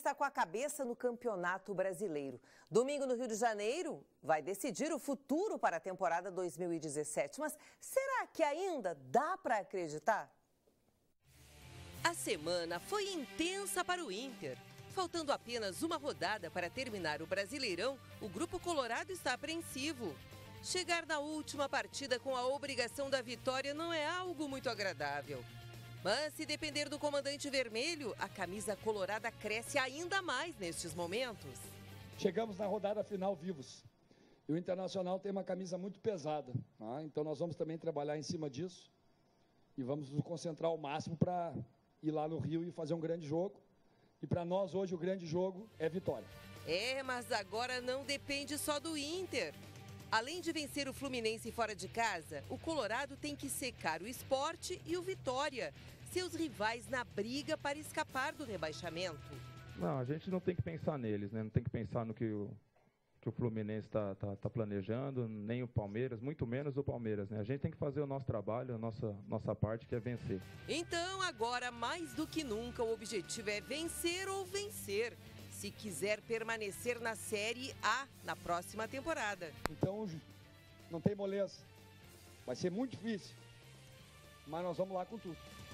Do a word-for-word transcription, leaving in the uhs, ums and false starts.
está com a cabeça no Campeonato Brasileiro. Domingo no Rio de Janeiro vai decidir o futuro para a temporada dois mil e dezessete. Mas será que ainda dá para acreditar? A semana foi intensa para o Inter. Faltando apenas uma rodada para terminar o Brasileirão, o Grupo Colorado está apreensivo. Chegar na última partida com a obrigação da vitória não é algo muito agradável. Mas se depender do comandante vermelho, a camisa colorada cresce ainda mais nestes momentos. Chegamos na rodada final vivos. E o Internacional tem uma camisa muito pesada. Tá? Então nós vamos também trabalhar em cima disso. E vamos nos concentrar ao máximo para ir lá no Rio e fazer um grande jogo. E para nós hoje o grande jogo é vitória. É, mas agora não depende só do Inter. Além de vencer o Fluminense fora de casa, o Colorado tem que secar o Sport e o Vitória, seus rivais na briga para escapar do rebaixamento. Não, a gente não tem que pensar neles, né? Não tem que pensar no que o, que o Fluminense está tá, tá planejando, nem o Palmeiras, muito menos o Palmeiras, né? A gente tem que fazer o nosso trabalho, a nossa, nossa parte, que é vencer. Então, agora, mais do que nunca, o objetivo é vencer ou vencer, se quiser permanecer na Série A na próxima temporada. Então, não tem moleza. Vai ser muito difícil, mas nós vamos lá com tudo.